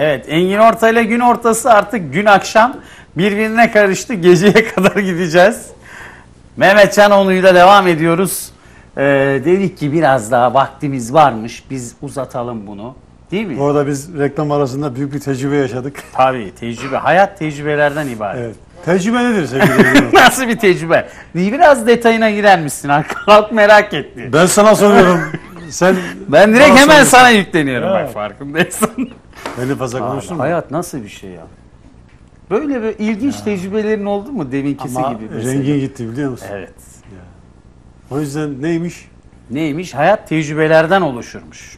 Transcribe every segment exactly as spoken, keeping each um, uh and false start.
Evet, Engin Orta ile gün ortası artık gün akşam birbirine karıştı. Geceye kadar gideceğiz. Mehmet Canoğlu'yla devam ediyoruz. Ee, dedik ki biraz daha vaktimiz varmış. Biz uzatalım bunu. Değil mi? Bu arada biz reklam arasında büyük bir tecrübe yaşadık. Tabii, tecrübe. Hayat tecrübelerden ibaret. Evet. Tecrübe nedir sevgili? Nasıl bir tecrübe? Biraz detayına girer misin? Halk merak etti. Ben sana soruyorum. Sen Ben direkt hemen soruyorsun. sana yükleniyorum. Ya. Bak farkındaysan. Beni fazla konuşturma. Hayat nasıl bir şey ya? Böyle böyle ilginç ya. Tecrübelerin oldu mu deminkisi Ama gibi? Mesela. Rengin gitti biliyor musun? Evet. Ya. O yüzden neymiş? Neymiş? Hayat tecrübelerden oluşurmuş.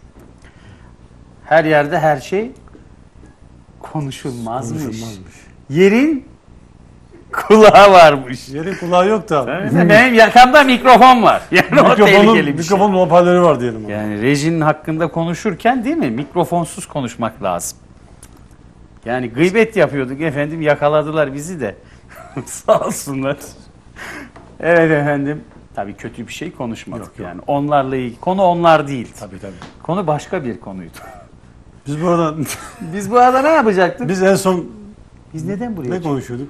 Her yerde her şey konuşulmazmış. Konuşulmazmış. Yerin kulağı varmış. Yerin kulağı yok da. Benim yakamda mikrofon var. Yani o tehlikeli bir mikrofonun şey. hoparlörü var diyelim. Yani rejinin hakkında konuşurken değil mi? Mikrofonsuz konuşmak lazım. Yani gıybet yapıyorduk efendim, yakaladılar bizi de. Sağ olsunlar. Evet efendim. Tabii kötü bir şey konuşmadık yok, yani. Yok. Onlarla ilgili. Konu onlar değil. Tabii tabii. Konu başka bir konuydu. Biz bu arada Biz bu arada ne yapacaktık? Biz en son Biz neden buraya ne çıktık? konuşuyorduk?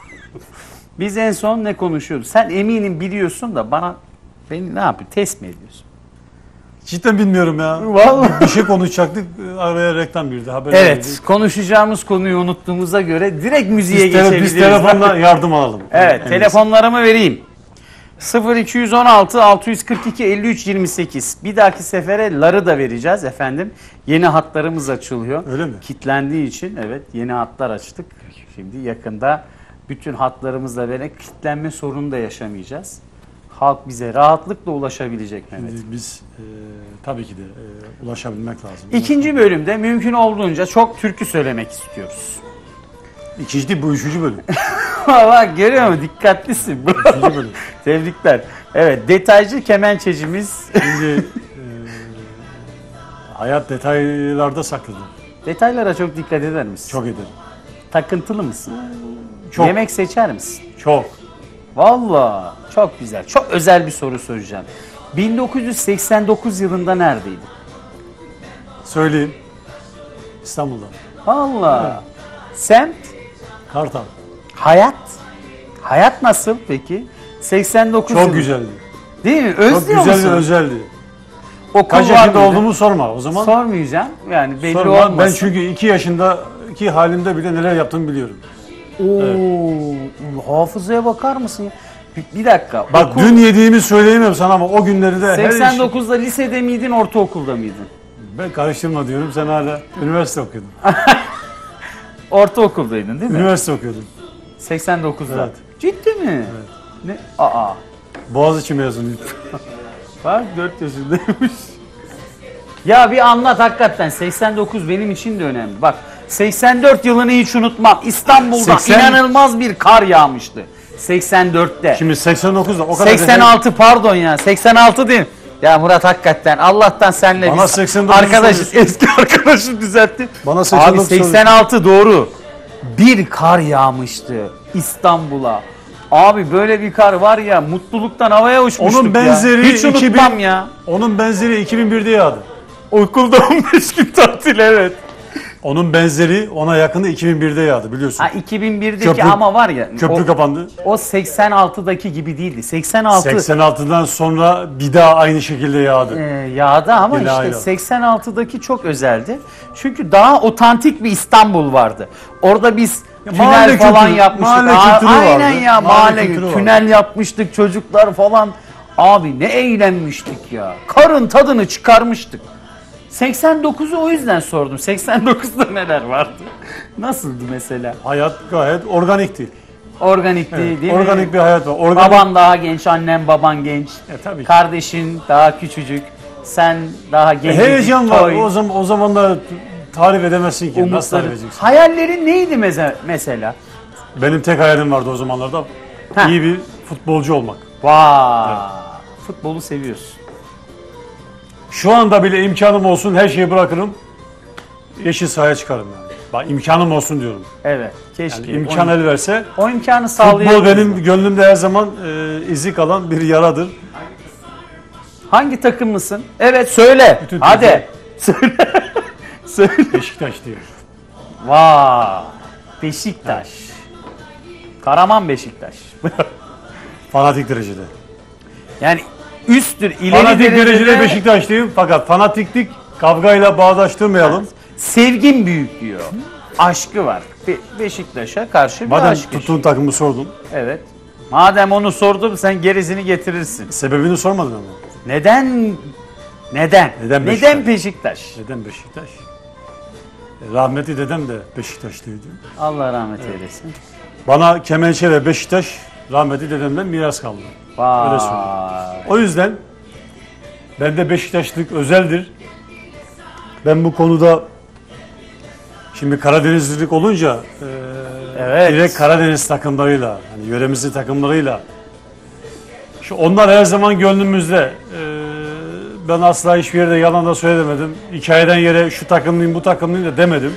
Biz en son ne konuşuyorduk? Sen eminim biliyorsun da bana beni ne yapıyorsun? Test mi ediyorsun? Cidden bilmiyorum ya. Vallahi. Bir şey konuşacaktık. Araya reklam girdi. Haber evet. girdi. Konuşacağımız konuyu unuttuğumuza göre direkt müziğe biz geçebiliriz. Biz telefonla yardım alalım. Evet. En telefonlarımı vereyim. sıfır iki yüz on altı altı yüz kırk iki elli üç yirmi sekiz. Bir dahaki sefere ları da vereceğiz efendim. Yeni hatlarımız açılıyor. Öyle mi? Kitlendiği için evet yeni hatlar açtık. Şimdi yakında bütün hatlarımızla böyle kitlenme sorunu da yaşamayacağız. Halk bize rahatlıkla ulaşabilecek Mehmet. Şimdi biz e, tabii ki de e, ulaşabilmek lazım. İkinci bölümde mümkün olduğunca çok türkü söylemek istiyoruz. İkinci değil, bu üçüncü bölüm. Bak görüyor musun? Dikkatlisin. Üçüncü bölüm. Tebrikler. Evet, detaycı kemençecimiz. Şimdi e, hayat detaylarda saklıdır. Detaylara çok dikkat eder misin? Çok ederim. Takıntılı mısın? Çok. Yemek seçer misin? Çok. Vallahi çok güzel. Çok özel bir soru soracağım. bin dokuz yüz seksen dokuz yılında neredeydin? Söyleyeyim. İstanbul'da. Vallahi. Evet. Semt? Kartal. Hayat? Hayat nasıl peki? seksen dokuz Çok yılı. güzeldi. Değil mi? Çok Özlüyor güzel musun? ve özeldi. Okul Kaç var yaşında mıydı? olduğumu sorma o zaman. Sormayacağım. Yani belli Sorma. olmasın. Ben çünkü iki yaşında iki halimde bile neler yaptığımı biliyorum. Oo, evet. Hafızaya bakar mısın ya? Bir, bir dakika. Bak okul... dün yediğimi söyleyemem sana ama o günleri de seksen dokuzda her lisede miydin, ortaokulda mıydın? Ben karıştırma diyorum. Sen hala üniversite okuyordun. Ortaokuldaydın değil mi? Üniversite okuyordun. seksen dokuzda. Evet. Ciddi mi? Evet. Ne? Aa. Boğaziçi mezunuyum. Bak dört yaşındaymış. Ya bir anlat hakikaten. seksen dokuz benim için de önemli. Bak seksen dört yılını hiç unutmam. İstanbul'da seksen... inanılmaz bir kar yağmıştı. seksen dörtte. Şimdi seksen dokuzda o kadar... seksen altı detay... pardon ya. seksen altı değil mi? Ya Murat hakikaten Allah'tan senle bana biz arkadaşız, eski arkadaşım düzeltti. Bana seksen dokuz abi seksen altı doğru. Bir kar yağmıştı İstanbul'a. Abi böyle bir kar var ya, mutluluktan havaya uçmuştuk onun benzeri ya. Hiç unutmam iki bin, ya. Onun benzeri iki bin birde yağdı. Okulda on beş gün tatil evet. Onun benzeri ona yakını iki bin birde yağdı biliyorsun. Ha iki bin birdeki köprü, ama var ya. Köprü o, kapandı. O seksen altıdaki gibi değildi. seksen altı seksen altıdan sonra bir daha aynı şekilde yağdı. E, yağdı ama Yine işte ayrı. seksen altıdaki çok özeldi. Çünkü daha otantik bir İstanbul vardı. Orada biz ya tünel mahalle falan kültürü, yapmıştık. mahalle Aa, kültürü aynen vardı. ya mahalle, mahalle tünel vardı. Yapmıştık çocuklar falan. Abi ne eğlenmiştik ya. Karın tadını çıkarmıştık. seksen dokuzu o yüzden sordum. seksen dokuzda neler vardı? Nasıldı mesela? Hayat gayet organikti. Organikti Evet, değil organik mi? bir hayat var. Organik... Baban daha genç, annem baban genç. E, tabii ki. Kardeşin daha küçücük. Sen daha genç. E, heyecan var. O zaman o zamanlar tarif edemezsin ki. Nasıl tarif edeceksin? Hayallerin neydi mesela? Benim tek hayalim vardı o zamanlarda. Heh. İyi bir futbolcu olmak. Vay. Evet. Futbolu seviyorsun. Şu anda bile imkanım olsun her şeyi bırakırım. Yeşil sahaya çıkarım yani. Bak imkanım olsun diyorum. Evet. Keşke. Yani imkan el verse. O imkanı sağlayabiliriz. Futbol benim gönlümde her zaman e, izi kalan bir yaradır. Hangi takımlısın? Evet söyle. Bütün hadi. Söyle. Söyle. Beşiktaş diyor. Vay. Beşiktaş. Karaman Beşiktaş. Fanatik derecede. Yani üsttür, ileri Fanatik derecede derecede Beşiktaşlıyım fakat fanatiklik kavgayla bağdaştırmayalım. sevgin büyük diyor. Aşkı var. Be- Beşiktaş'a karşı bir Madem aşk. tuttuğun takımı sordun. Evet. Madem onu sordum sen gerisini getirirsin. Sebebini sormadın ama. Neden? Neden? Neden Neden Beşiktaş? Beşiktaş? Neden Beşiktaş? E, Rahmetli dedem de Beşiktaşlıydı. Allah rahmet eylesin. Bana Kemençe ve Beşiktaş rahmetli dedemden miras kaldı. Öyle söyleyeyim. Vay. O yüzden bende Beşiktaşlık özeldir. Ben bu konuda şimdi Karadenizlilik olunca e, Evet. direkt Karadeniz takımlarıyla, hani yöremizin takımlarıyla şu onlar her zaman gönlümüzde. E, ben asla hiçbir yerde yalan da söylemedim. Hikayeden yere şu takımlıyım, bu takımlıyım da demedim.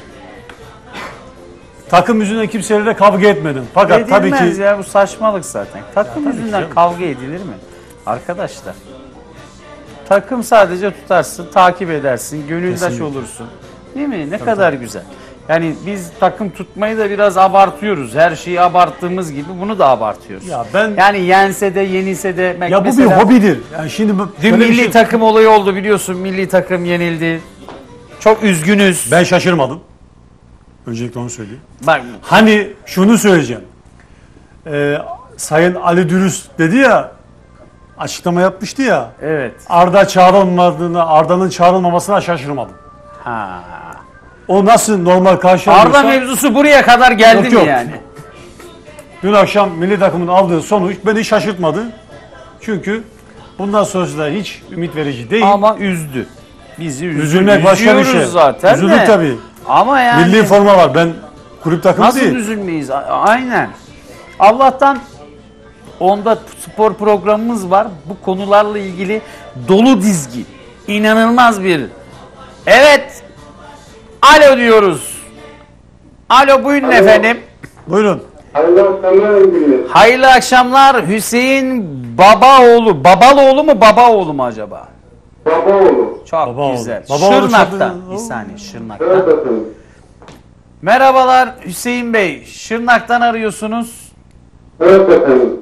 Takım yüzünden kimseyle de kavga etmedim. Fakat tabii Edilmez ki ya, bu saçmalık zaten. Takım tabii ki yüzünden canım. kavga edilir mi? Arkadaşlar. Takım sadece tutarsın, takip edersin, gönüldaş Kesinlikle. olursun. Değil mi? Ne kadar güzel. Yani biz takım tutmayı da biraz abartıyoruz. Her şeyi abarttığımız gibi bunu da abartıyoruz. ya ben Yani yense de yenilse de. ya bu bir mesela hobidir. Yani şimdi bu- Dün şöyle bir milli şey- takım olayı oldu biliyorsun. Milli takım yenildi. Çok üzgünüz. ben şaşırmadım. Öncelikle onu söyleyeyim. Bak, Hani şunu söyleyeceğim. Ee, Sayın Ali Dürüst dedi ya, açıklama yapmıştı ya. evet. Arda çağrılmadığına, Arda'nın çağrılmamasına şaşırmadım. Ha. O nasıl normal karşılanıyorsa. Arda mevzusu buraya kadar geldi Yok, mi yok. yani? Dün akşam milli takımın aldığı sonuç beni şaşırtmadı. Çünkü bundan sonrası da hiç ümit verici değil. Ama üzdü. Bizi üzdü. Üzülmek başka bir Üzüyoruz şey. zaten Üzüldük de. tabii. Ama yani Milli forma var. Ben kulüp takımı nasıl değil. üzülmeyiz? A- Aynen. Allah'tan onda spor programımız var. Bu konularla ilgili dolu dizgi. İnanılmaz bir. Evet. Alo diyoruz. Alo buyurun Alo. efendim. Buyurun. Hayırlı akşamlar ilgili. Hayırlı akşamlar. Hüseyin Babaoğlu. Babaloğlu mu Babaoğlu mu acaba? Babaoğlu. Çok Babaoğlu. güzel. Babaoğlu Şırnak'ta. çok- Bir saniye Şırnak'ta. Evet efendim. Merhabalar Hüseyin Bey. Şırnak'tan arıyorsunuz. Evet efendim.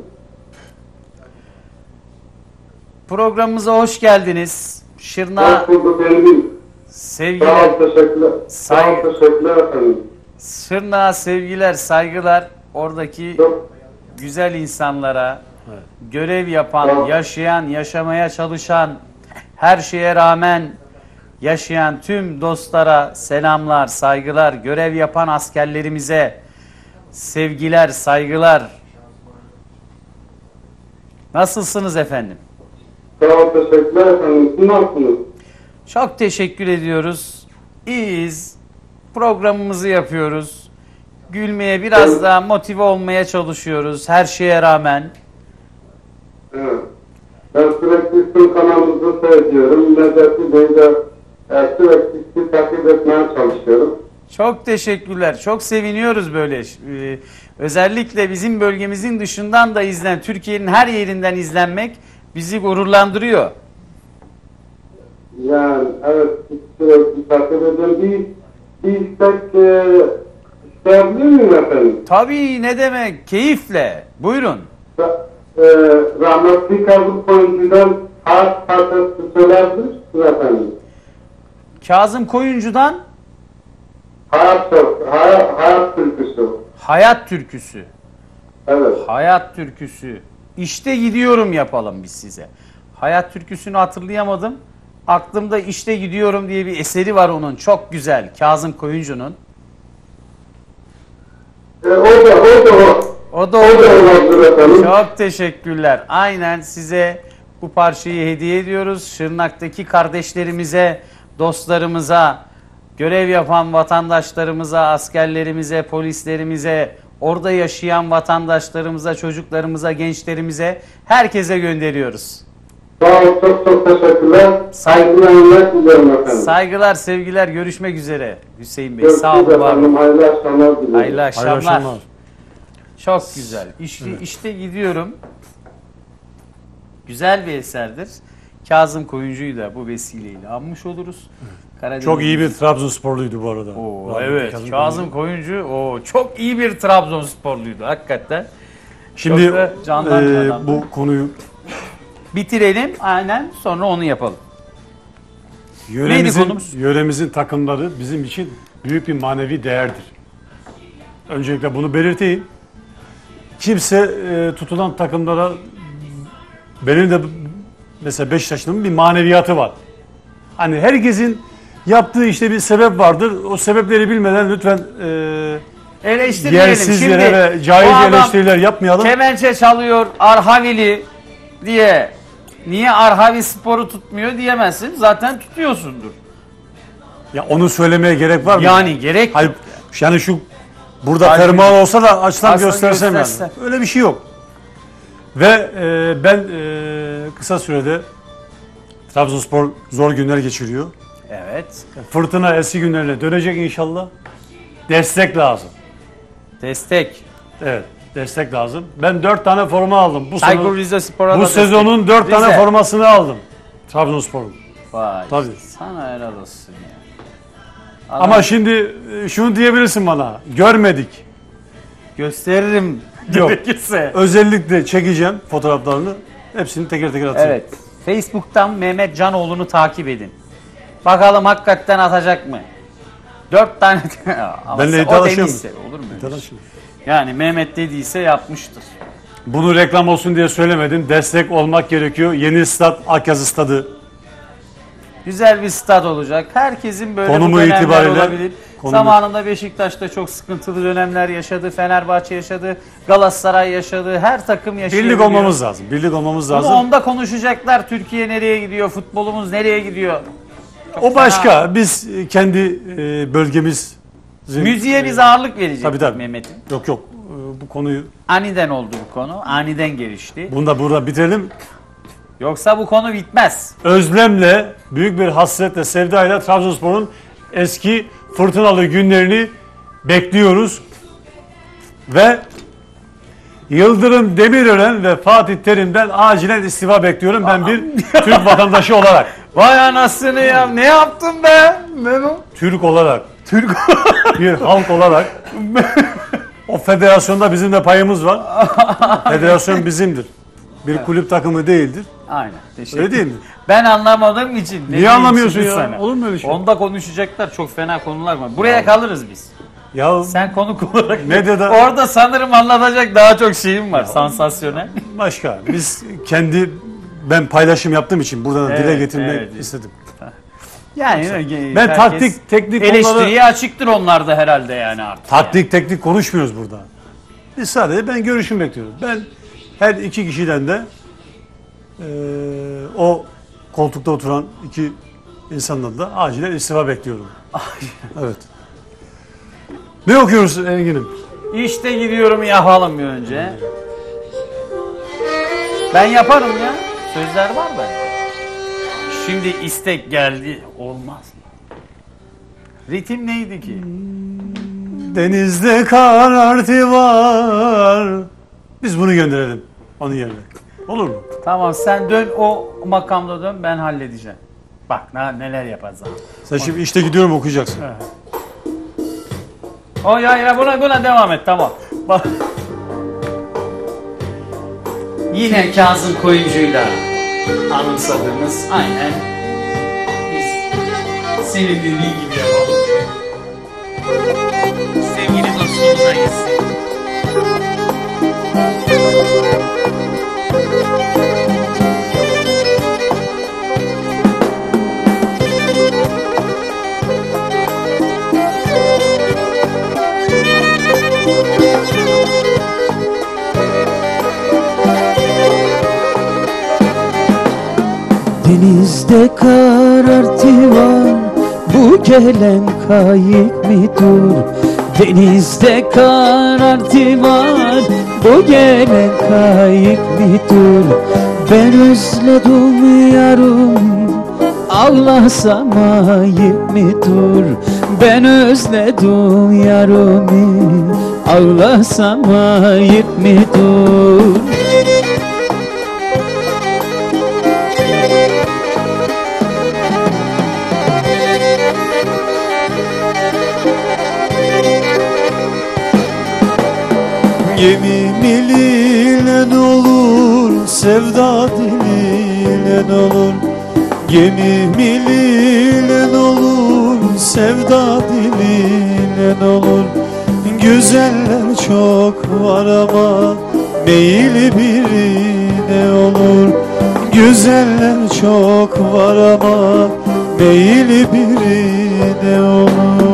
Programımıza hoş geldiniz. Şırnak'a Hoş bulduk Engin. Sağ sevgiler, ol, teşekkürler. Sağ Saygı- ol, teşekkürler efendim. Şırnak'a sevgiler, saygılar. Oradaki Çok, güzel insanlara, görev yapan, Evet. yaşayan, yaşamaya çalışan, her şeye rağmen yaşayan tüm dostlara selamlar, saygılar, görev yapan askerlerimize sevgiler, saygılar. Nasılsınız efendim? sağ ol, teşekkürler efendim. Siz nasılsınız? Çok teşekkür ediyoruz. İyiyiz. Programımızı yapıyoruz. Gülmeye, biraz daha motive olmaya çalışıyoruz her şeye rağmen. Evet. Ben sürekli sizin kanalınızı seyrediyorum. Necati Bey'i de e, sürekli sizi takip etmeye çalışıyorum. Çok teşekkürler. Çok seviniyoruz böyle. Ee, özellikle bizim bölgemizin dışından da izlen, Türkiye'nin her yerinden izlenmek bizi gururlandırıyor. Yani evet sürekli takip ediyorum. Bir, bir istek e, isteyebilir miyim efendim? Tabii, ne demek? Keyifle. Buyurun. Ra- e, rahmetli Kazım Koyuncu'dan hayat parçası söyleyebilir misiniz efendim? Kazım Koyuncu'dan Hayat, hayat, hayat türküsü. Hayat Türküsü. Evet. Hayat Türküsü. İşte gidiyorum yapalım biz size. Hayat Türküsü'nü hatırlayamadım. Aklımda İşte Gidiyorum diye bir eseri var onun. Çok güzel. Kazım Koyuncu'nun. E, o da, o da o. O da O da olur. olabilir efendim. Çok teşekkürler. Aynen size bu parçayı hediye ediyoruz. Şırnak'taki kardeşlerimize, dostlarımıza, görev yapan vatandaşlarımıza, askerlerimize, polislerimize, orada yaşayan vatandaşlarımıza, çocuklarımıza, gençlerimize, herkese gönderiyoruz. Sağ ol, çok çok teşekkürler. Saygı- Saygılar diliyorum efendim. Saygılar, sevgiler, görüşmek üzere Hüseyin Bey. Görüşürüz Sağ olun, var olun. efendim. Hayırlı akşamlar diliyorum. Hayırlı akşamlar. Hayırlı akşamlar. Çok güzel. İşte, işte gidiyorum. Güzel bir eserdir. Kazım Koyuncu'yu da bu vesileyle anmış oluruz. Karadeniz. Çok iyi bir Trabzonsporluydu bu arada. Oo, Rahmetli evet. Kazım Kazım Koyuncu o çok iyi bir Trabzonsporluydu hakikaten. Şimdi Çok da candan bir e, adamdı. bu konuyu Bitirelim aynen sonra onu yapalım. yöremizin, konumuz? yöremizin takımları bizim için büyük bir manevi değerdir. Öncelikle bunu belirteyim. Kimse e, tutulan takımlara, benim de mesela Beşiktaş'ın bir maneviyatı var. Hani herkesin yaptığı işte bir sebep vardır. O sebepleri bilmeden lütfen e, Eleştirmeyelim. yersiz Şimdi yere ve bu cahil adam eleştiriler yapmayalım. kemençe çalıyor Arhavili diye niye Arhavi Spor'u tutmuyor diyemezsin. Zaten tutuyorsundur. Ya onu söylemeye gerek var mı? Yani gerek Hayır, yani şu burada Hayır. fermuar olsa da açsam Açsam göstersem yani. gösterse. Öyle bir şey yok. Ve e, ben e, kısa sürede Trabzonspor zor günler geçiriyor. Evet. Fırtına eski günlerine dönecek inşallah. Destek lazım. Destek. Evet, destek lazım. Ben dört tane forma aldım. Bu, Tiger sezon, Rize Spor'a da bu destek. sezonun dört Rize. tane formasını aldım. Trabzonspor'un. Vay. Tabii. Sana helal olsun ya. Adam Ama şimdi e, şunu diyebilirsin bana. Görmedik. gösteririm Yok. gerekirse. Özellikle çekeceğim fotoğraflarını. Hepsini teker teker atacağım. Evet. Facebook'tan Mehmet Canoğlu'nu takip edin. Bakalım hakikaten atacak mı? Dört tane. Ama Benle sen- o iddialaşıyor dediyse, mu? olur mu? öyle İddialaşıyor. şey? Yani Mehmet dediyse yapmıştır. Bunu reklam olsun diye söylemedim. Destek olmak gerekiyor. Yeni stat Akyazı Stadı. Güzel bir stat olacak. Herkesin böyle Konumu bu dönemler itibariyle- olabilir. konumu- Zamanında Beşiktaş'ta çok sıkıntılı dönemler yaşadı. Fenerbahçe yaşadı. Galatasaray yaşadı. Her takım yaşayabiliyor. Birlik olmamız lazım. Birlik olmamız Bunu lazım. onda konuşacaklar. Türkiye nereye gidiyor? Futbolumuz nereye gidiyor? Çok O fena. başka. Biz e, kendi e, bölgemiz Müziğe biz ağırlık verecektik Tabii, tabii. Mehmet'in. Yok yok. E, Bu konuyu Aniden oldu bu konu. Aniden gelişti. bunu da burada bitirelim. Yoksa bu konu bitmez. Özlemle, büyük bir hasretle, sevdayla Trabzonspor'un eski fırtınalı günlerini bekliyoruz. Ve Yıldırım Demirören ve Fatih Terim'den acilen istifa bekliyorum ben bir Türk vatandaşı olarak. Vay anasını ya. Ne yaptın be? Memo? Türk olarak, Türk. bir halk olarak o federasyonda bizim de payımız var. Federasyon bizimdir. Bir kulüp takımı değildir. Aynen. Teşekkür Öyle değil mi? Ben anlamadığım için. ne Niye diyeyim anlamıyorsun şimdi ya? sana? Olur mu öyle şey? Onda konuşacaklar çok fena konular var. Buraya kalırız biz. Ya Sen konuk olarak. Medyada- Orada sanırım anlatacak daha çok şeyim var. Sansasyonel. başka. Biz kendi ben paylaşım yaptığım için buradan dile Evet, getirmek evet. istedim. Yani Ben herkes taktik, teknik eleştiriye konuları açıktır onlar da herhalde yani artık. taktik teknik konuşmuyoruz burada. Biz sadece ben görüşüm bekliyorum. Ben her iki kişiden de eee, o koltukta oturan iki insandan da acilen istifa bekliyorum. Evet. Ne okuyoruz Engin'im? Yani. İşte gidiyorum yapalım bir önce. Ben yaparım ya. Sözler var bende. Şimdi istek geldi. Olmaz mı? Ritim neydi ki? Denizde karartı var. Biz bunu gönderelim onun yerine. Olur mu? Tamam sen dön o makamda dön ben halledeceğim. Bak ne, neler yapacağız. Sen şimdi işte gidiyorum okuyacaksın. O ya ya buna buna devam et tamam. Bak. Yine Kazım Koyuncu'yla anımsadığımız aynen biz senin dediğin gibi yapalım. Sevgili dostumuza gitsin. Denizde karartı var, bu gelen kayık mıdır? Denizde karartı var, bu gelen kayık mıdır? Ben özledim yarım, ağlasam ayıp mıdır? Ben özledim yarımı, ağlasam ayıp mıdır? Yemin ile olur, sevda diliyle olur. Yemin ile olur, sevda diliyle olur. Güzeller çok var ama meyili birine olur. Güzeller çok var ama meyili birine olur.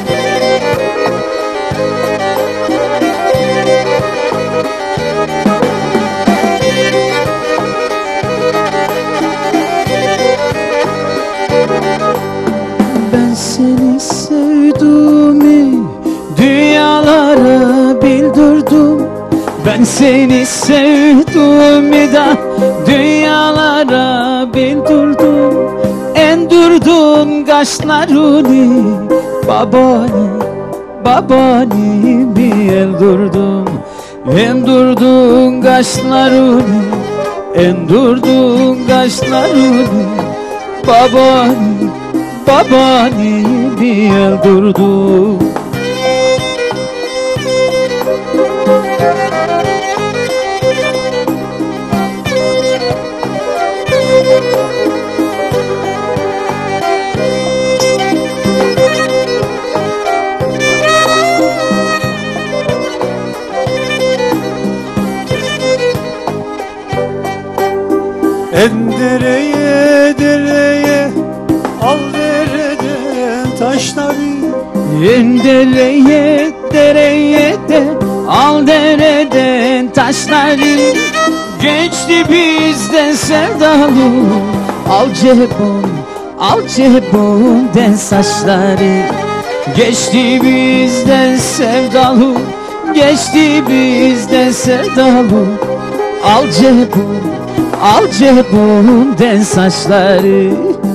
Ben seni sevdiğimi dünyalara bildirdim. Ben seni sevdiğimi de dünyalara bildirdim. Endirdin kaşlarını, babanı, babanimi öldürdüm. Endirdin kaşlarını, endirdin kaşlarını, babanı, babanimi öldürdüm. En dereye dereye, al dereden taşları. En dereye dereye de, al dereden taşları. Geçti bizden sevdalı, al cebun, al cebundan saçları. Geçti bizden sevdalı, geçti bizden sevdalı. Al cebun, al cebundan saçları.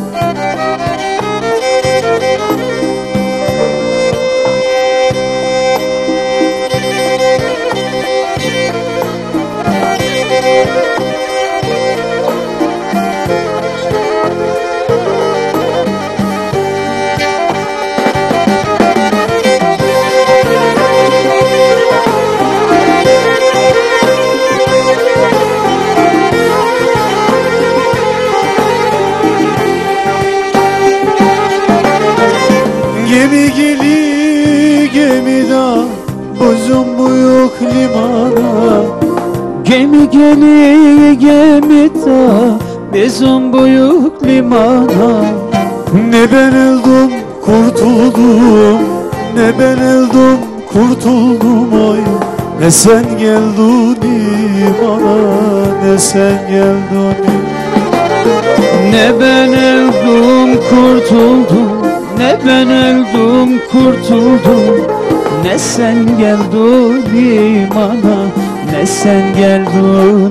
Gemi geli gemida, buzun büyük limana. Gemi geli gemide, bizim büyük limana. Ne ben öldüm kurtuldum, ne ben öldüm kurtuldum ay. Ne sen geldin bana, ne sen geldin. Ne ben öldüm kurtuldum, ne ben öldüm kurtuldum. Ne sen geldin bana, ne sen geldin.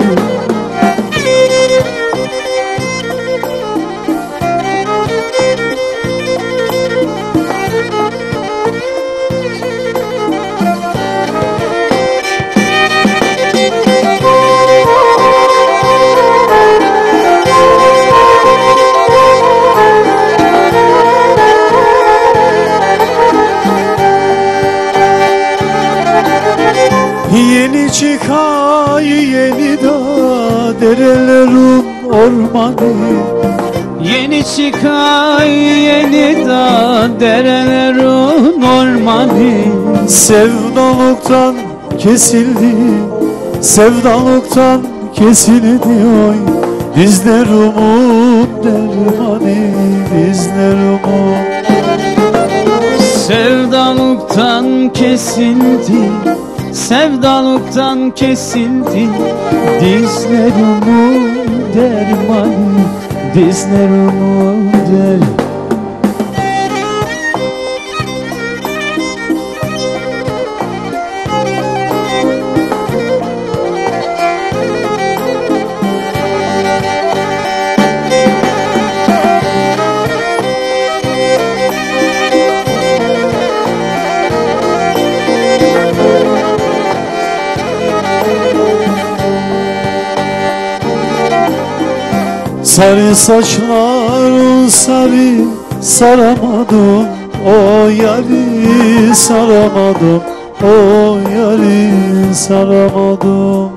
Yeni çıkay yeni da derelerin ormanı. Yeni çıkay yeni da derelerin ormanı. Sevdalıktan kesildi, sevdalıktan kesildi oy. Dizlerimin dermanı, dizlerimin. Sevdalıktan kesildi, sevdalıktan kesildi. Dizlerimin dermanı, dizlerimin dermanı. Sarı saçların sarı saramadım, o yari saramadım. o yari saramadım.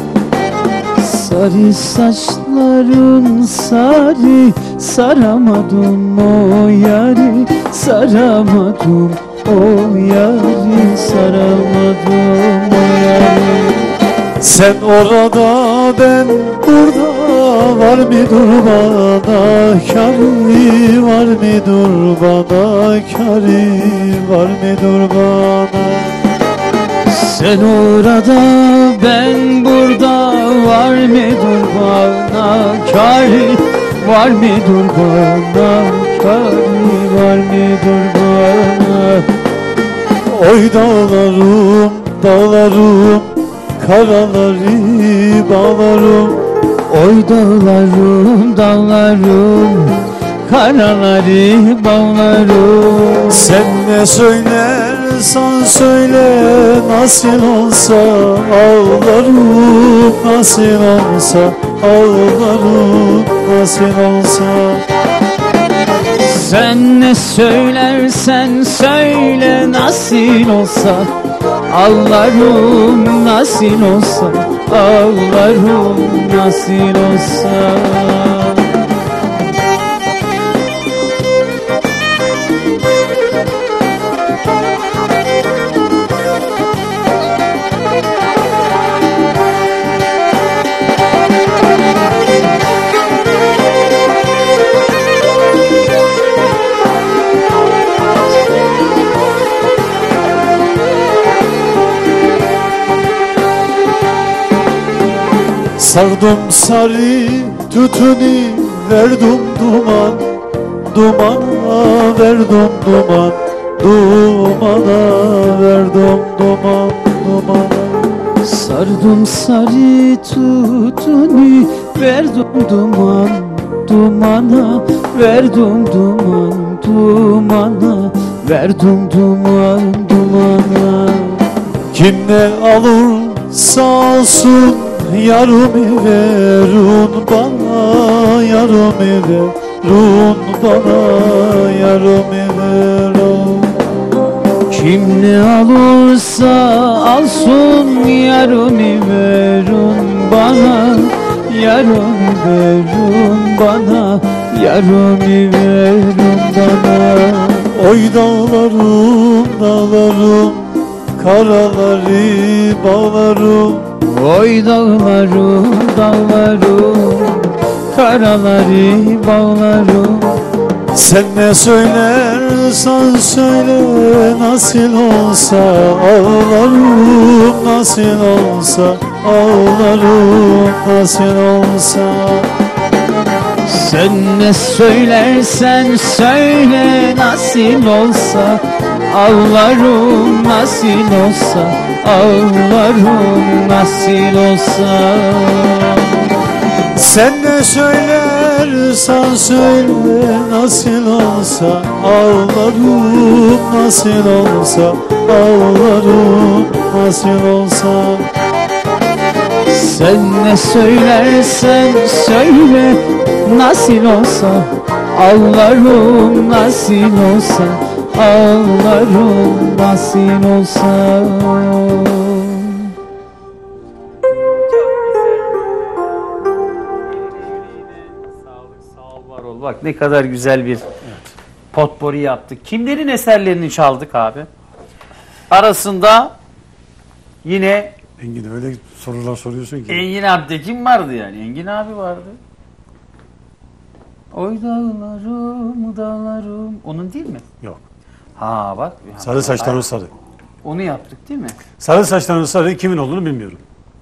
Sarı saçların sarı, saramadım o yari, saramadım o yari, saramadım o yari. Sen orada ben burada, var mıdır bana kârı, var mıdır bana kârı, var mıdır bana? Sen orada ben burada, var mıdır bana kârı, var mıdır bana kârı, var mıdır bana? Oy dağlarım, dağlarım, karaları bağlarım. Oy dağlarım, dağlarım, karaları bağlarım. Sen ne söylersen söyle, nasıl olsa ağlarım, nasıl olsa ağlarım, nasıl olsa. Sen ne söylersen söyle, nasıl olsa ağlarım, nasıl olsa ağlarım, nasıl olsa. Sardım sarı tütünü, verdim duman, dumana verdim duman, dumana verdim duman, dumana. Sardım sarı tutunu, verdim duman, dumana, verdim duman, dumana, verdim duman, dumana. Kim ne alırsa alsın, yarımı verun bana, yarımı verun bana, yarımı verun. Kim ne alırsa alsın, yarımı verin bana, yarımı verin bana, yarımı verin bana. Oy dağlarım, dağlarım, karaları bağlarım. Oy dağlarım, dağlarım, karaları bağlarım. Sen ne söylersen söyle, nasıl olsa ağlarım, nasıl olsa ağlarım, nasıl olsa. Sen ne söylersen söyle, nasıl olsa ağlarım, nasıl olsa ağlarım, nasıl olsa. Sen ne söylersen söyle, nasıl olsa ağlarım, nasıl olsa ağlarım, nasıl olsa. Sen ne söylersen söyle, nasıl olsa ağlarım, nasıl olsa ağlarım, nasıl olsa. Sağlık, sağ ol, var ol. Bak ne kadar güzel bir potpori yaptık. Kimlerin eserlerini çaldık abi? Arasında yine Engin öyle sorular soruyorsun ki. Engin abi kim vardı yani? Engin abi vardı. Oy dağlarım, dağlarım. Onun değil mi? Yok. Ha bak. Sarı saçların sarı. Onu yaptık değil mi? Sarı saçların sarı kimin olduğunu bilmiyorum.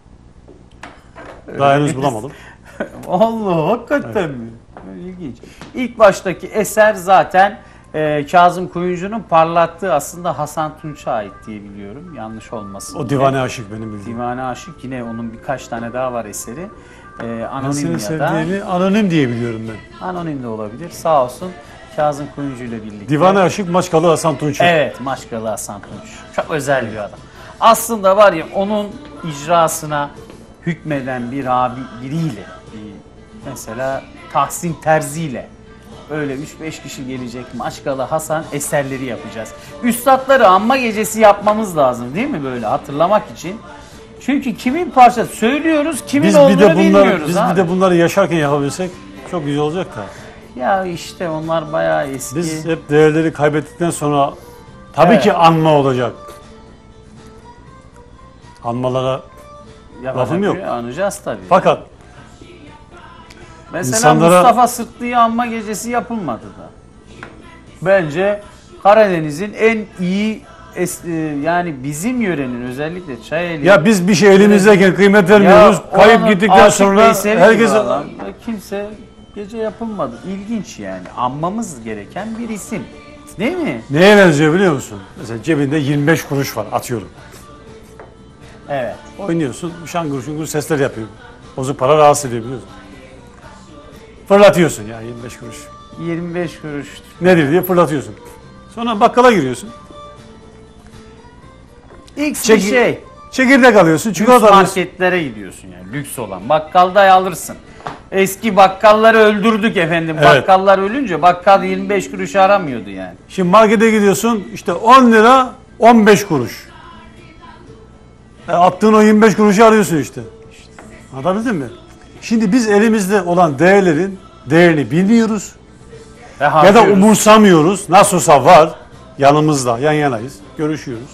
Daha henüz bulamadım. Allah hakikaten mi? İlginç. İlk baştaki eser zaten e, Kazım Koyuncu'nun parlattığı, aslında Hasan Tunç'a ait diye biliyorum. Yanlış olmasın. O divane aşık benim bildiğim. Divane Aşık, yine onun birkaç tane daha var eseri. E, Ben anonim seni ya da sevdiğimi anonim diye biliyorum ben. anonim de olabilir. Sağ olsun Kazım Koyuncu ile birlikte. Divane aşık Maçkalı Hasan Tunç. Evet, Maçkalı Hasan Tunç. Çok özel bir adam. Aslında var ya, onun icrasına hükmeden bir abi biriyle, bir, mesela Tahsin Terzi ile öyle üç beş kişi gelecek. Maşkalı Hasan eserleri yapacağız. Üstadları anma gecesi yapmamız lazım değil mi böyle hatırlamak için? Çünkü kimin parçası söylüyoruz, kimin Biz olduğunu bir de bunları bilmiyoruz biz abi. bir de bunları yaşarken yapabilsek çok güzel olacak da. Ya işte onlar bayağı eski. Biz hep değerleri kaybettikten sonra tabii Evet. ki anma olacak. Anmalara Yapacak lafım yok. bir şey, Anacağız tabii. fakat Mesela insanlara- Mustafa Sırtlı'yı anma gecesi yapılmadı da. Bence Karadeniz'in en iyi es- e, yani bizim yörenin özellikle Çayeli. ya biz bir şey elimizdeyken kıymet vermiyoruz. Kayıp oranın gittikten Aşık sonra Veysel'i gibi herkese adam, kimse gece yapılmadı. İlginç yani. Anmamız gereken bir isim. Değil mi? neye benziyor biliyor musun? Mesela cebinde yirmi beş kuruş var atıyorum. Evet. Oynuyorsun, şangır şungur sesler yapıyor. Bozuk para rahatsız ediyor biliyorsun. Fırlatıyorsun ya yirmi beş kuruş. yirmi beş kuruş. Nedir diye fırlatıyorsun. Sonra bakkala giriyorsun. X bir Çeki- şey. Çekirdek alıyorsun, Lüks çikolata alıyorsun. marketlere gidiyorsun yani lüks olan. Bakkalda alırsın. Eski bakkalları öldürdük efendim. Evet. Bakkallar ölünce bakkal yirmi beş kuruş aramıyordu yani. Şimdi markete gidiyorsun işte on lira on beş kuruş. E, attığın o yirmi beş kuruşu arıyorsun işte. Anlatabildim mi? Şimdi biz elimizde olan değerlerin değerini bilmiyoruz. Ve Ya da harcıyoruz. umursamıyoruz. Nasıl olsa var. Yanımızda, yan yanayız. Görüşüyoruz.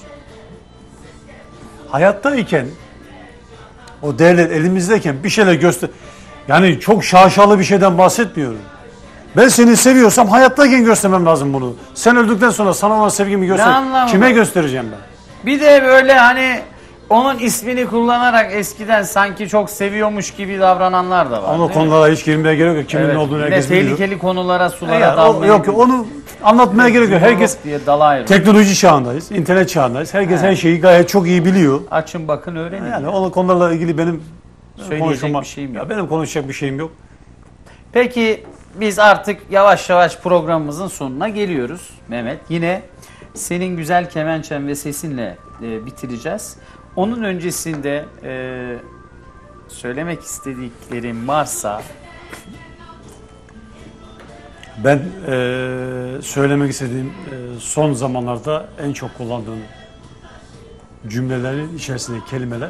Hayattayken o değerler elimizdeyken bir şeyler göster... Yani çok şaşalı bir şeyden bahsetmiyorum. Ben seni seviyorsam hayattayken göstermem lazım bunu. Sen öldükten sonra sana olan sevgimi göster. anlamı Kime var? göstereceğim ben? Bir de böyle hani onun ismini kullanarak eskiden sanki çok seviyormuş gibi davrananlar da var. Ama değil mi? konulara hiç girmeye gerek yok. Kimin Evet, ne olduğunu yine herkes biliyor. tehlikeli konulara, sulara Ya, o- dalmaya yok yok onu anlatmaya gerek yok. Herkes diye dalayır. teknoloji çağındayız, internet çağındayız. Herkes her şeyi gayet çok iyi biliyor. Açın bakın öğrenin. Yani o konularla ilgili benim Söyleyecek konuşma- bir şeyim yok. Ya benim konuşacak bir şeyim yok. Peki biz artık yavaş yavaş programımızın sonuna geliyoruz Mehmet. Yine senin güzel kemençen ve sesinle e, bitireceğiz. Onun öncesinde e, söylemek istediklerim varsa Ben eee, söylemek istediğim eee, son zamanlarda en çok kullandığım cümlelerin içerisindeki kelimeler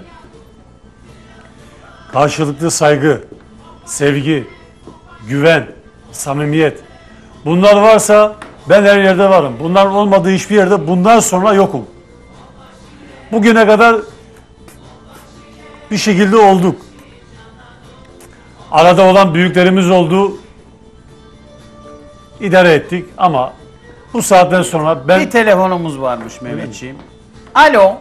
karşılıklı saygı, sevgi, güven, samimiyet. Bunlar varsa ben her yerde varım. Bunlar olmadığı hiçbir yerde bundan sonra yokum. Bugüne kadar bir şekilde olduk. Arada olan büyüklerimiz oldu. İdare ettik ama bu saatten sonra ben bir telefonumuz varmış Mehmetciğim. Alo.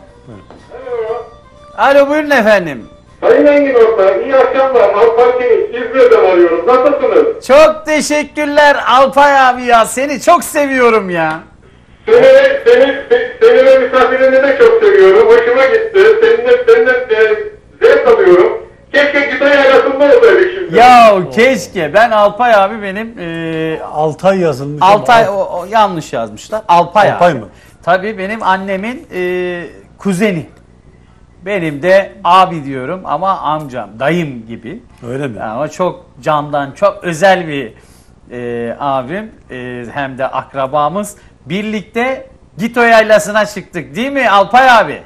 Alo buyurun efendim. Sayın Engin Orta, iyi akşamlar. Alparslan İzmir'den arıyorum. Nasılsınız? Çok teşekkürler Alpay abi ya. Seni çok seviyorum ya. Seni, seni, seni ve misafirini de çok seviyorum. Hoşuma gitti. Seninle, seninle e, zevk alıyorum. Keşke gitar arasında olsaydık şimdi. Ya keşke ben Alpay abi benim e, Altay yazılmış. ama Altay Al- o, o yanlış yazmışlar. Alpay, Alpay abi. mı? Tabii benim annemin e, kuzeni. Benim de abi diyorum ama amcam, dayım gibi. Öyle mi? Ama çok candan, çok özel bir e, abim. E, hem de akrabamız. Birlikte Gito Yaylası'na çıktık değil mi Alpay abi?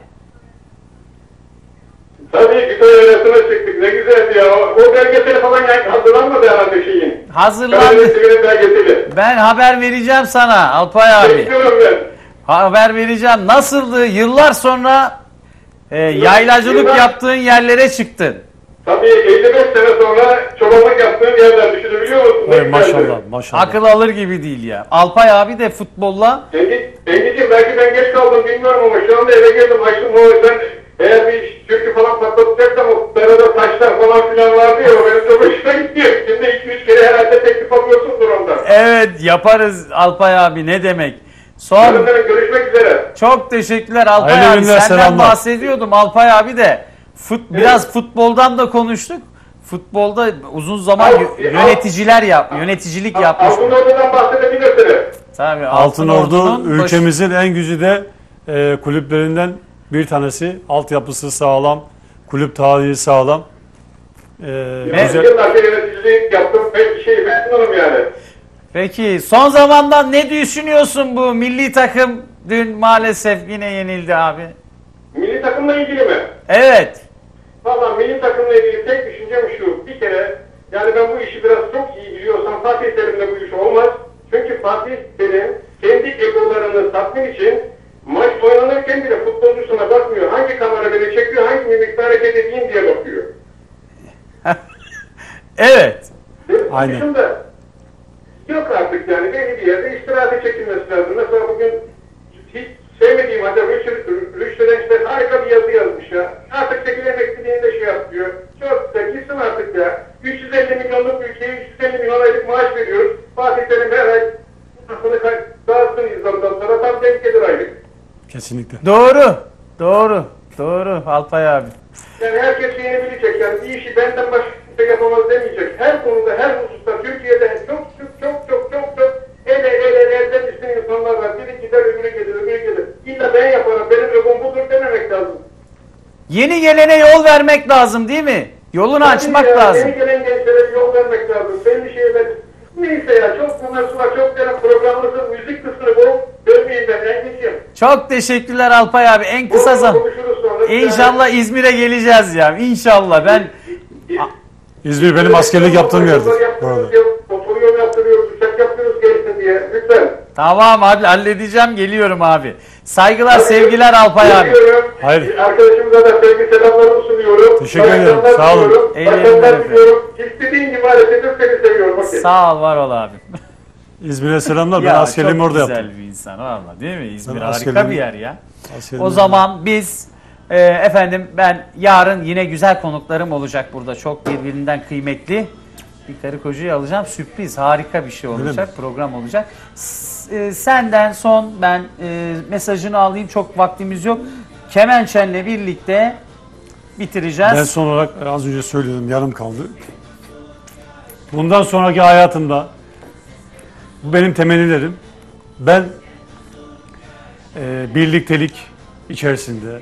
Tabii gitar arasına çıktık. Ne güzeldi ya. O belgeseli falan yani hazırlanmadı herhalde şeyin. Hazırlandı. Karadeniz'in belgeseli. Ben haber vereceğim sana Alpay abi. Bekliyorum ben. Haber vereceğim. Nasıldı? Yıllar sonra e, yaylacılık Yıllar- yaptığın yerlere çıktın. Tabii elli beş sene sonra çobanlık yaptığım yerler düşünebiliyor musun? Ne Ay, güzeldi. maşallah maşallah. Akıl alır gibi değil ya. Alpay abi de futbolla Engin, Engin'ciğim belki ben geç kaldım bilmiyorum ama şu anda eve geldim açtım o sen eğer bir türkü falan patlatacaksan o derede taşlar falan filan vardı ya o benim çok hoşuma gidiyor. Şimdi iki üç kere herhalde teklif alıyorsundur ondan. evet yaparız Alpay abi ne demek. Son Yarın benim görüşmek üzere. çok teşekkürler Alpay Hayırlı abi. günler, Senden selamlar. bahsediyordum Alpay abi de. Fut, biraz futboldan da konuştuk. Futbolda uzun zaman Al- yö- yöneticiler yap, yöneticilik yapmış. Altın Ordu'dan bahsedebilirsiniz. Tabii Altın Ordu Ordu'nun baş- ülkemizin en güzide e, kulüplerinden bir tanesi. Altyapısı sağlam, kulüp tarihi sağlam. E, Ben güzel. yıllarca yöneticilik yaptım. Ben bir şey memnunum yani. Peki son zamandan ne düşünüyorsun bu milli takım? Dün maalesef yine yenildi abi. Milli takımla ilgili mi? Evet. Valla milli takımla ilgili tek düşüncem şu. Bir kere yani ben bu işi biraz çok iyi biliyorsam Fatih Terim'le bu iş olmaz. Çünkü Fatih Terim kendi egolarını tatmin için maç oynanırken bile futbolcusuna bakmıyor. Hangi kamera beni çekiyor, hangi mimikle hareket edeyim diye bakıyor. Evet. Aynen. Dışında yok artık yani belli bir yerde istirahate çekilmesi lazım. Mesela bugün hiç sevmediğim halde Rüştü'den işte harika bir yazı yazmış ya. Artık çekil emekliliğinde şey yapıyor. Çok güzel gitsin artık ya. üç yüz elli milyonluk ülkeye üç yüz elli milyon aylık maaş veriyoruz. Fatih Terim her ay aslında dağıtsın izlamdan sonra tam denk gelir aylık. Kesinlikle. Doğru. Doğru. Doğru Alpay abi. Yani herkes şeyini bilecek yani bir işi benden başka kimse yapamaz demeyecek. Her konuda, her hususta Türkiye'de çok çok çok çok çok çok ele ele ele elden üstün insanlar var. Biri gider öbürü gelir, öbürü gelir. İlla ben yaparım, benim ögüm budur dememek lazım. Yeni gelene yol vermek lazım değil mi? Yolunu açmak ya, lazım. Yeni gelen gençlere yol vermek lazım. Belli şeyler. Neyse ya çok bunlar var. Çok derin programımızın müzik kısmını bulup bölmeyeyim ben. En geçeyim. Çok teşekkürler Alpay abi. En kısa Bunu zaman. konuşuruz sonra. İnşallah İzmir'e geleceğiz ya. İnşallah ben İzmir benim askerlik yaptığım yerdir. Bu arada. Otoyol yaptırıyoruz, uçak yaptırıyoruz gelsin diye. Lütfen. tamam abi halledeceğim geliyorum abi. Saygılar sevgiler Alpay abi. Geliyorum. Hayır. Arkadaşımıza da sevgi selamlarımı sunuyorum. Teşekkür ederim, Başarılar sağ olun. diliyorum, Ellerinden Başarılar öperim. diliyorum. İstediğin gibi hareket et, seni seviyorum. Bakın. Sağ ol var ol abi. İzmir'e selamlar. Ben Ya askerliğimi çok orada güzel yaptım. bir insan valla değil mi? İzmir Ben harika askerliğimi- bir yer ya. Askerliğimi O zaman biz e, efendim ben yarın yine güzel konuklarım olacak burada. Çok birbirinden kıymetli. Bir karı kocayı alacağım. Sürpriz harika bir şey olacak. Program olacak. S- e, senden son ben e, mesajını alayım. Çok vaktimiz yok. Kemençen'le birlikte bitireceğiz. Ben son olarak az önce söylüyordum, yarım kaldı. Bundan sonraki hayatımda bu benim temennilerim. Ben e, birliktelik içerisinde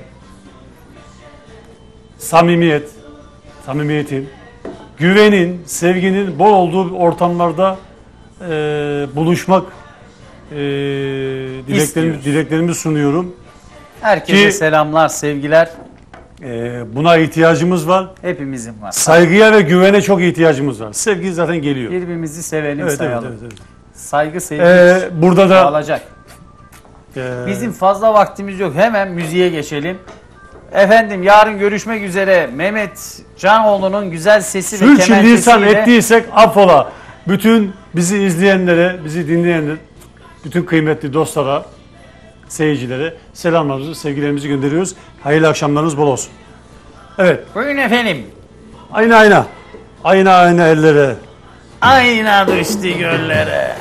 samimiyet, samimiyetin, güvenin, sevginin bol olduğu ortamlarda e, buluşmak e, dileklerimi, İstiyoruz. dileklerimi sunuyorum. Herkese Ki- selamlar, sevgiler. E, buna ihtiyacımız var. Hepimizin var. Saygıya ve güvene çok ihtiyacımız var. Sevgi zaten geliyor. Birbirimizi sevelim, Evet, evet, sayalım. evet, evet. Saygı, sevgi Ee, burada da alacak. e, Bizim fazla vaktimiz yok. Hemen müziğe geçelim. Efendim yarın görüşmek üzere. Mehmet Canoğlu'nun güzel sesi ve sürçülisan kemençesiyle ettiysek affola. Bütün bizi izleyenlere, bizi dinleyenlere, bütün kıymetli dostlara, seyircilere selamlarımızı, sevgilerimizi gönderiyoruz. Hayırlı akşamlarınız bol olsun. Evet, buyurun efendim. ayna ayna. Ayna ayna ellere. Ayna düştü göllere.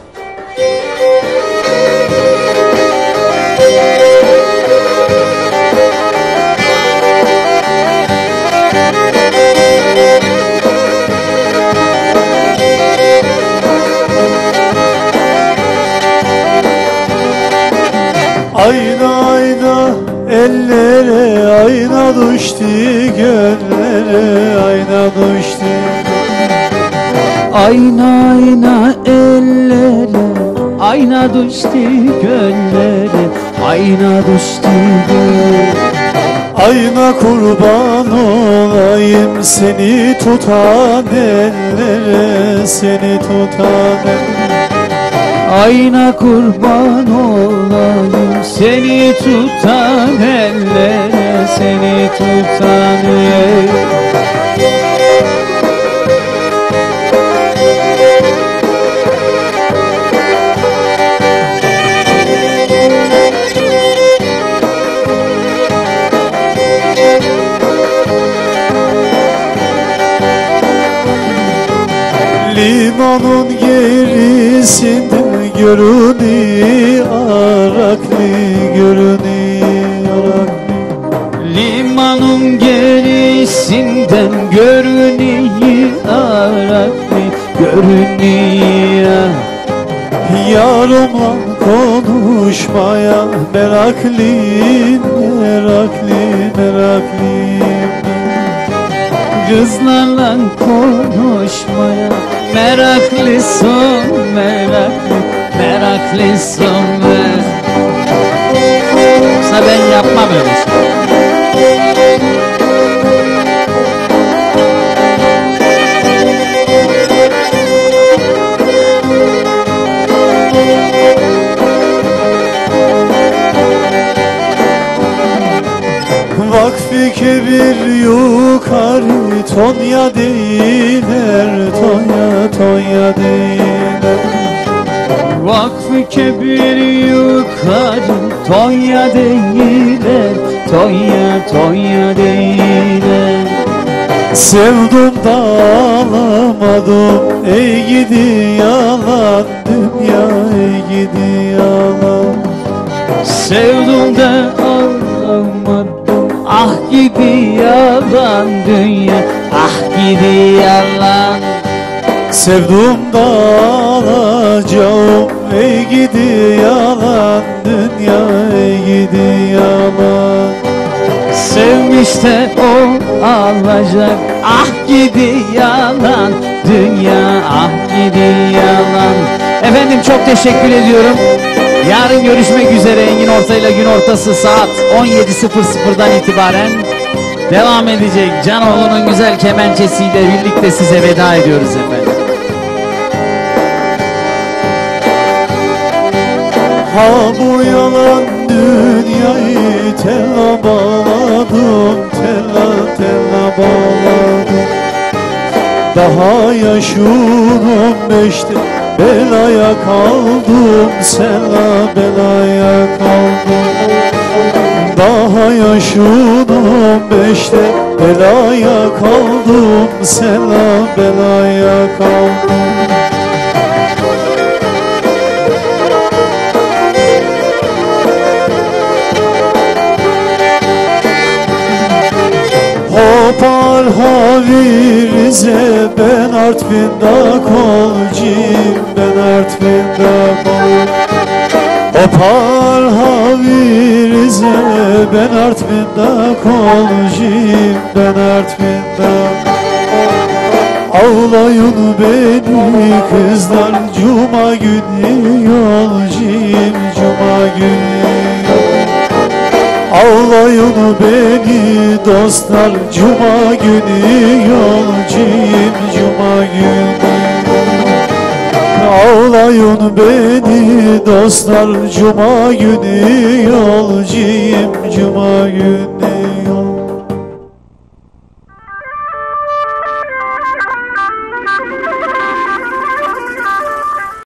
Ayna ayna ellere, ayna düştü göllere, ayna düştü. Ayna ayna ellere, ayna düştü göllere, ayna düştü göllere. Ayna kurban olayım seni tutan ellere, seni tutan ellere. Ayna kurban olayım seni tutan ellere, seni tutan ellere. Limanın gerisinden görünüyor Araklı, görünüyor Araklı. Limanın gerisinden görünüyor Araklı, görünüyor. Yarımla konuşmaya meraklıyım, meraklıyım, meraklıyım. kızlarla konuşmaya meraklısın, meraklı, meraklısın ve yoksa ben yapmam öyle şey. Vakfı kebir yukarı Tonya değiller, Tonya, Tonya değiller. Vakfı kebir yukarı Tonya değiller, Tonya, Tonya değiller. Sevdum da alamadım, ey gidi yalan dünya, ey gidi yalan. Sevdim de alamadım, ah gidi yalan dünya, ah gidi yalan. Sevdum da alacağım, ey gidi yalan dünya, ey gidi yalan. Sevmiş de o alacak, ah gidi yalan dünya, ah gidi yalan. Efendim çok teşekkür ediyorum. Yarın görüşmek üzere. Engin Orta ile Gün Ortası saat on yedi sıfır sıfırdan itibaren devam edecek. Canoğlu'nun güzel kemençesiyle birlikte size veda ediyoruz efendim. Ha bu yalan dünyayı tella bağladım, tella tella bağladım. Daha yaşım on beşte belaya kaldım, sella belaya kaldım. Daha yaşım on beşte belaya kaldım, sella belaya kaldım. Hopar havirize ben Artvin'de kolcuyum, ben Artvin'de kol. Hopar havirize ben Artvin'de kolcuyum, ben Artvin'de. Ağlayın beni kızlar, cuma günü yolcuyum, cuma günü. Ağlayın beni dostlar, cuma günü yolcuyum, cuma günü. Ağlayın beni dostlar, cuma günü yolcuyum, cuma günü.